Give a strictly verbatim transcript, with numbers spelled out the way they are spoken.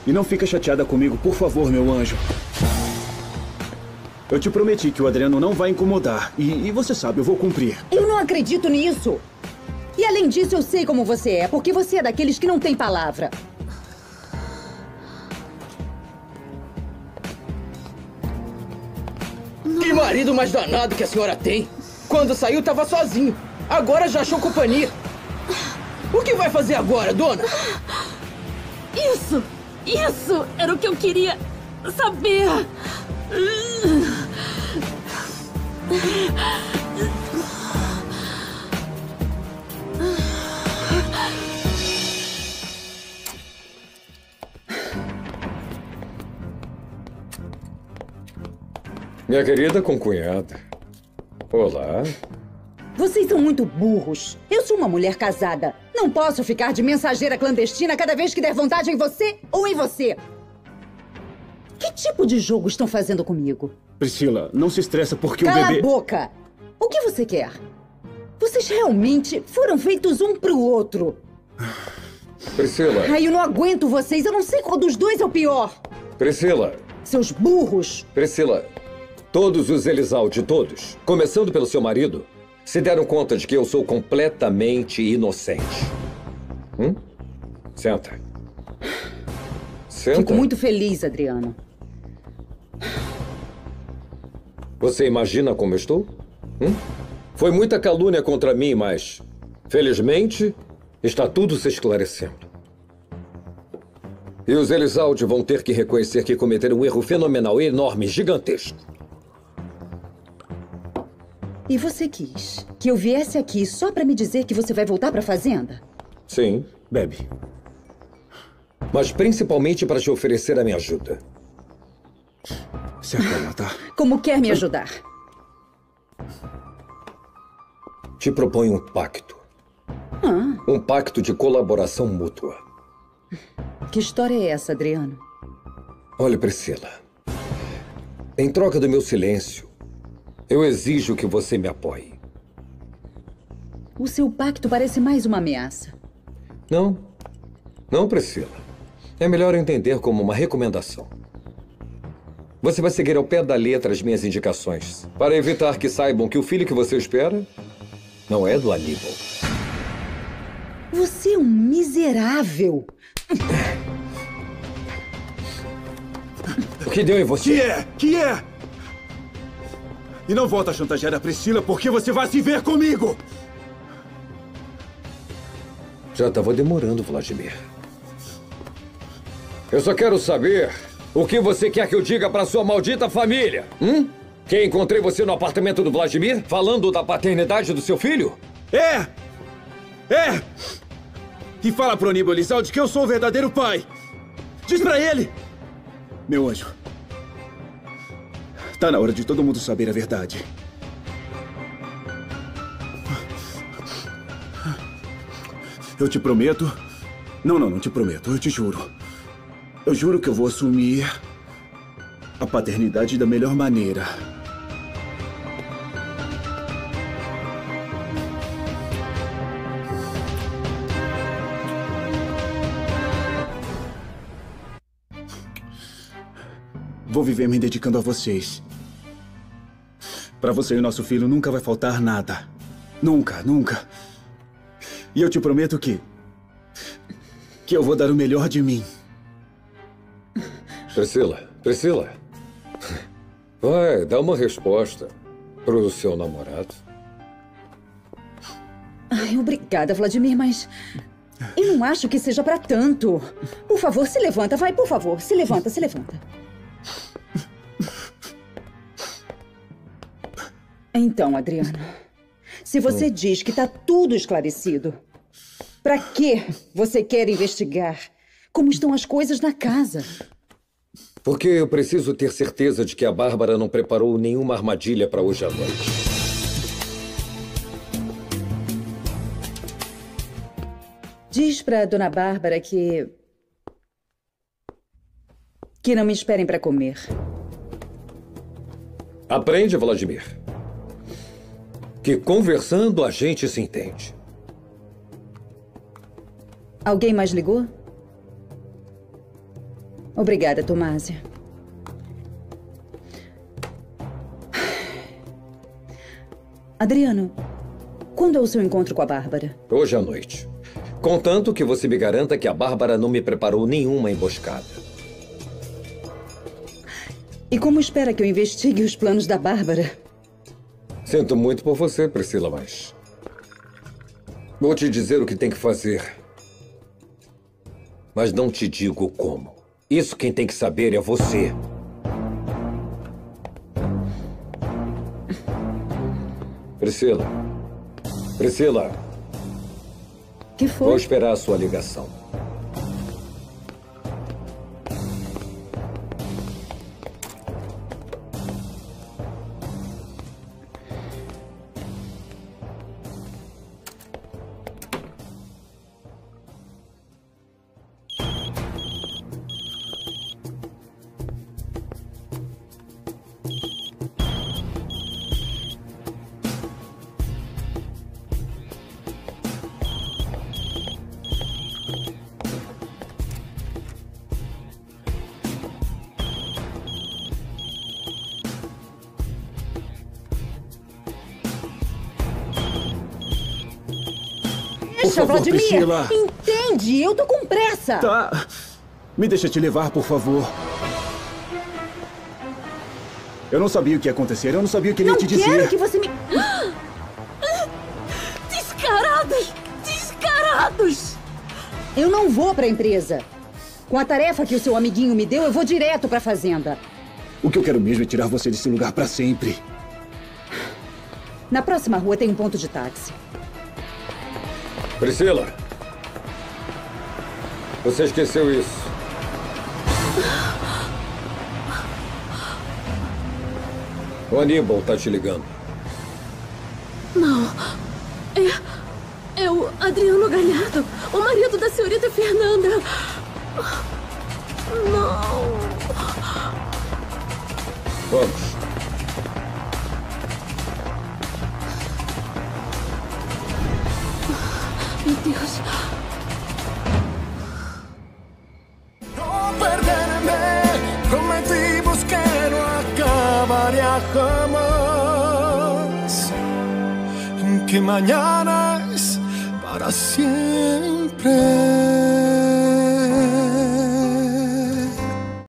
E não fica chateada comigo, por favor, meu anjo. Eu te prometi que o Adriano não vai incomodar. E, e você sabe, eu vou cumprir. Eu não acredito nisso. E além disso, eu sei como você é, porque você é daqueles que não tem palavra. Que marido mais danado que a senhora tem. Quando saiu, tava sozinho. Agora já achou companhia. O que vai fazer agora, dona? Isso! Isso era o que eu queria saber! Minha querida concunhada. Olá. Vocês são muito burros. Eu sou uma mulher casada. Não posso ficar de mensageira clandestina cada vez que der vontade em você ou em você. Que tipo de jogo estão fazendo comigo? Priscila, não se estressa porque Cala o bebê... Cala a boca! O que você quer? Vocês realmente foram feitos um pro outro. Priscila. Ai, eu não aguento vocês. Eu não sei qual dos dois é o pior. Priscila. Seus burros. Priscila, todos os Elizalde, todos, começando pelo seu marido, se deram conta de que eu sou completamente inocente. Hum? Senta. Senta. Fico muito feliz, Adriano. Você imagina como eu estou? Hum? Foi muita calúnia contra mim, mas, felizmente, está tudo se esclarecendo. E os Elizalde vão ter que reconhecer que cometeram um erro fenomenal, enorme, gigantesco. E você quis que eu viesse aqui só pra me dizer que você vai voltar pra fazenda? Sim. Bebe. Mas principalmente para te oferecer a minha ajuda. Se acalma, tá? Como quer me ajudar? Te proponho um pacto. Ah. Um pacto de colaboração mútua. Que história é essa, Adriano? Olha, Priscila. Em troca do meu silêncio, eu exijo que você me apoie. O seu pacto parece mais uma ameaça. Não. Não, Priscila. É melhor entender como uma recomendação. Você vai seguir ao pé da letra as minhas indicações, para evitar que saibam que o filho que você espera não é do Aníbal. Você é um miserável. O que deu em você? Que é? Que é? E não volta a chantagear a Priscila porque você vai se ver comigo! Já estava demorando, Vladimir. Eu só quero saber o que você quer que eu diga para sua maldita família. Hum? Que encontrei você no apartamento do Vladimir, falando da paternidade do seu filho? É! É! E fala pro Aníbal Elizalde que eu sou o verdadeiro pai. Diz pra ele! Meu anjo. Tá na hora de todo mundo saber a verdade. Eu te prometo... Não, não, não te prometo. Eu te juro. Eu juro que eu vou assumir a paternidade da melhor maneira. Vou viver me dedicando a vocês. Para você e o nosso filho nunca vai faltar nada. Nunca, nunca. E eu te prometo que... que eu vou dar o melhor de mim. Priscila, Priscila. Vai, dá uma resposta pro seu namorado. Ai, obrigada, Vladimir, mas... eu não acho que seja pra tanto. Por favor, se levanta, vai, por favor. Se levanta, se levanta. Então, Adriano, se você diz que tá tudo esclarecido, pra que você quer investigar como estão as coisas na casa? Porque eu preciso ter certeza de que a Bárbara não preparou nenhuma armadilha para hoje à noite. Diz pra Dona Bárbara que... que não me esperem pra comer. Aprende, Vladimir. Que conversando a gente se entende. Alguém mais ligou? Obrigada, Tomásia. Adriano, quando é o seu encontro com a Bárbara? Hoje à noite. Contanto que você me garanta que a Bárbara não me preparou nenhuma emboscada. E como espera que eu investigue os planos da Bárbara? Sinto muito por você, Priscila, mas... vou te dizer o que tem que fazer. Mas não te digo como. Isso quem tem que saber é você. Priscila. Priscila. Que foi? Vou esperar a sua ligação. Deixa, favor, Vladimir! Priscila. Entende? Eu tô com pressa! Tá. Me deixa te levar, por favor. Eu não sabia o que ia acontecer. Eu não sabia o que ele Não ia te dizer. quero que você me... Descarados! Descarados! Eu não vou pra empresa. Com a tarefa que o seu amiguinho me deu, eu vou direto pra fazenda. O que eu quero mesmo é tirar você desse lugar pra sempre. Na próxima rua tem um ponto de táxi. Priscila! Você esqueceu isso. O Aníbal tá te ligando. Não. É... é o Adriano Galhardo, o marido da senhorita Fernanda. Não. Vamos. Meu Deus. No perderme, prometimos que no acabaría jamás. Que mañana es para siempre.